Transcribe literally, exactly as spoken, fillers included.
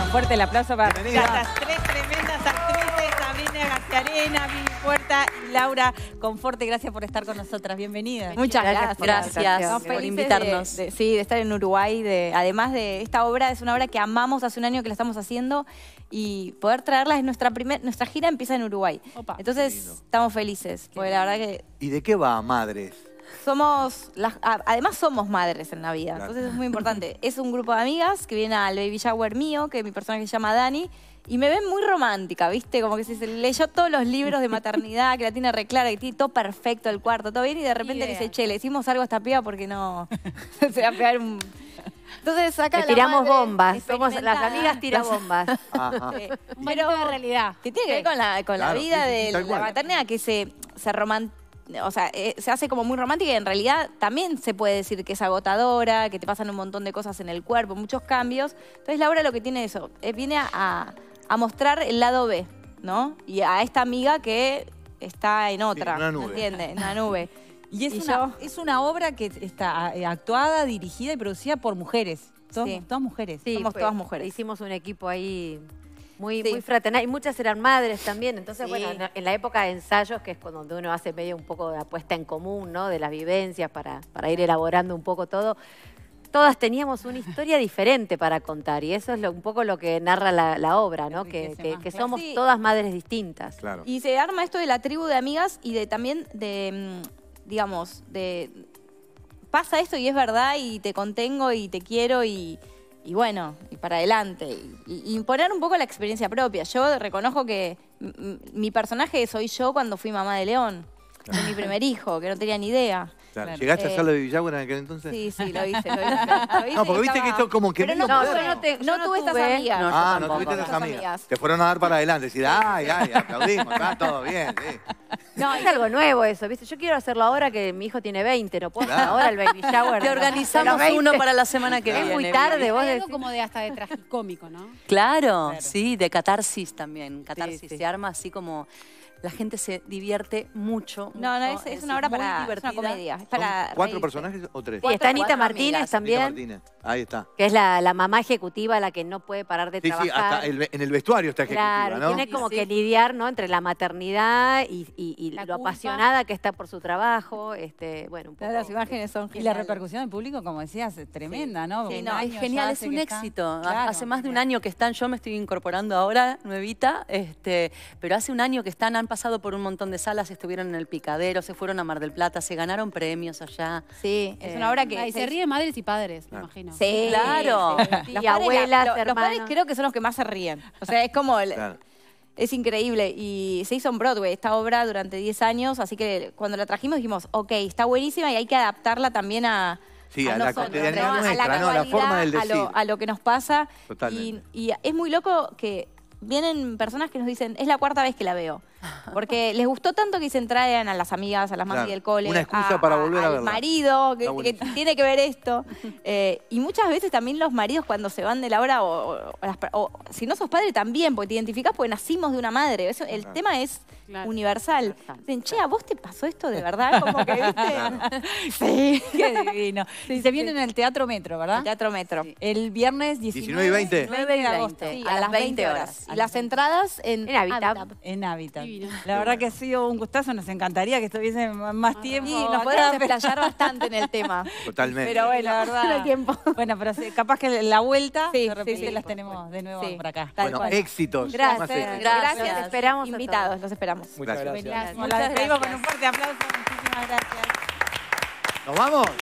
Fuerte el aplauso para Bienvenida. estas tres tremendas actrices, Sabrina Garciarena, Vivi Puerta y Laura Conforte. Gracias por estar con nosotras. Bienvenidas. Muchas gracias, por, Gracias por por invitarnos. De, de, sí, de estar en Uruguay. De, además de esta obra, es una obra que amamos hace un año que la estamos haciendo y poder traerla es nuestra primer, nuestra gira empieza en Uruguay. Opa. Entonces estamos felices, porque la verdad que ¿Y de qué va, Madres? somos, las, a- además somos madres en la vida, Claro. entonces es muy importante. Es un grupo de amigas que viene al baby shower mío, que mi personaje se llama Dani, y me ven muy romántica, ¿viste? Como que se se leyó todos los libros de maternidad, que la tiene re clara, que tiene todo perfecto el cuarto, todo bien, y de repente le dice, che, le decimos algo a esta piba porque no se va a pegar un... Entonces acá Le la tiramos madre bombas. Somos las experimentada. amigas tira bombas. Ajá. Sí. Un bañito de realidad. Que tiene que ver con la, con Claro, la vida sí, sí, de tal la cual. maternidad, que se, se roman- o sea, eh, se hace como muy romántica y en realidad también se puede decir que es agotadora, que te pasan un montón de cosas en el cuerpo, muchos cambios. Entonces Laura lo que tiene eso, eh, viene a, a mostrar el lado B, ¿no? Y a esta amiga que está en otra, en una nube. ¿me entiendes? En una nube. Y es, Y una, yo- es una obra que está eh, actuada, dirigida y producida por mujeres. Todas, Sí. todas mujeres. Sí, Somos fue- todas mujeres. Hicimos un equipo ahí muy, Sí. muy fraternal. Y muchas eran madres también. Entonces, Sí. bueno, en, en la época de ensayos, que es cuando uno hace medio un poco de apuesta en común, ¿no? De las vivencias para, para ir elaborando un poco todo. Todas teníamos una historia diferente para contar. Y eso es lo- un poco lo que narra la, la obra, ¿no? Que, Enriquece que- más, que claro. somos Sí. todas madres distintas. Claro. Y se arma esto de la tribu de amigas y de también de, mm, digamos, de... Pasa esto y es verdad y te contengo y te quiero y, y bueno, y para adelante. Y, y imponer un poco la experiencia propia. Yo reconozco que m- m- mi personaje soy yo cuando fui mamá de León. Fue mi primer hijo, que no tenía ni idea. Claro. Claro. ¿Llegaste a Eh, hacerlo de Baby Shower en aquel entonces? Sí, sí, lo hice, lo hice. Lo hice No, porque y viste que estaba- esto como que Pero medio no, No, moderno. yo no, te, no yo no tuve estas tuve- amigas. No, yo Ah, no tampoco. tuviste esas Esas amigas. amigas. Te fueron a dar para adelante. Decir, ay, ay, aplaudimos, está todo bien. Sí. No, es algo nuevo eso, ¿viste? Yo quiero hacerlo ahora que mi hijo tiene veinte, no puedo hacer Claro. ahora el baby shower. Te de los- organizamos de los veinte. uno para la semana que Es viene. muy tarde, vos Hay algo decís. como de hasta de tragicómico, ¿no? Claro. Claro, sí, de catarsis también. Catarsis sí. se arma así como la gente se divierte mucho. No, no, mucho, es, es una obra muy para... Es una divertida. comedia. Es ¿Son para ¿Cuatro reírse. personajes o tres? Sí, está Anita cuatro Martínez amigas. también, Anita Martínez. Ahí está. que es la, la mamá ejecutiva, la que no puede parar de Sí, sí, trabajar. hasta el- en el vestuario está ejecutiva, Claro, ¿no? tiene como Sí, que sí. lidiar, ¿no? Entre la maternidad y, y- y La lo culpa. apasionada que está por su trabajo. Este, bueno, un poco. Las imágenes son Y la geniales. repercusión del público, como decías, es tremenda, ¿no? Sí, Un no, Ay, año genial, ya es hace un que está. éxito. Claro, hace más de un genial. año que están, yo me estoy incorporando ahora, nuevita, este, pero hace un año que están, han pasado por un montón de salas, estuvieron en el Picadero, se fueron a Mar del Plata, se ganaron premios allá. Sí, es Eh, una obra que... Ay, se ríen madres y padres, me Claro. imagino. Sí, Claro. sí. Sí, Los padres, abuelas, la- lo- Los hermanos. padres creo que son los que más se ríen. O sea, es como... el- Claro. Es increíble. Y se hizo en Broadway esta obra durante diez años, así que cuando la trajimos dijimos, ok, está buenísima y hay que adaptarla también a... Sí, a la nosotros, cotidianidad ¿no? nuestra, a la, ¿no? A la actualidad, forma del a decir. lo, a lo que nos pasa. Y, Totalmente. y es muy loco que vienen personas que nos dicen, es la cuarta vez que la veo. Porque les gustó tanto que se traen a las amigas, a las mamis Claro, del cole, una excusa para volver a al verla. marido, que, Está que buenísimo. tiene que ver esto. Eh, y muchas veces también los maridos cuando se van de la obra, o, o- o las per- o si no sos padre también, porque te identificás porque nacimos de una madre. Eso, el Claro. tema es Claro. universal. Dicen, che, ¿a vos te pasó esto de verdad? Como que, ¿viste? Sí. Qué divino. Y se viene en el Teatro Metro, ¿verdad? Teatro Metro. El viernes diecinueve, diecinueve y veinte. diecinueve de agosto. Sí, a las veinte horas. Y las entradas en, En Habitat. En Habitat. Divino. La verdad que ha sido un gustazo, nos encantaría que estuviese m- más tiempo. Y nos acá, podemos pero- explayar bastante en el tema. Totalmente. Pero bueno, La verdad. no hay tiempo. Bueno, pero sí, capaz que la vuelta, Sí, de repente sí, sí, las por tenemos de nuevo Sí. por acá. Tal Bueno, cual. éxitos. Gracias. Más éxitos. Gracias, Gracias. te Esperamos a invitados, todos. los esperamos. Gracias. Buenísimo. Muchas La despedimos con gracias. un fuerte aplauso. Muchísimas gracias. ¿Nos vamos?